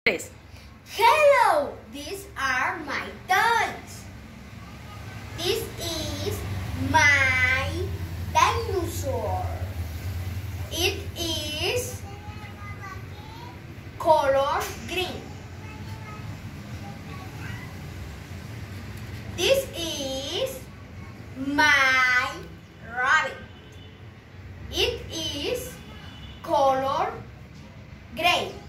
Tres. Hello, these are my toys. This is my dinosaur. It is color green. This is my rabbit. It is color gray.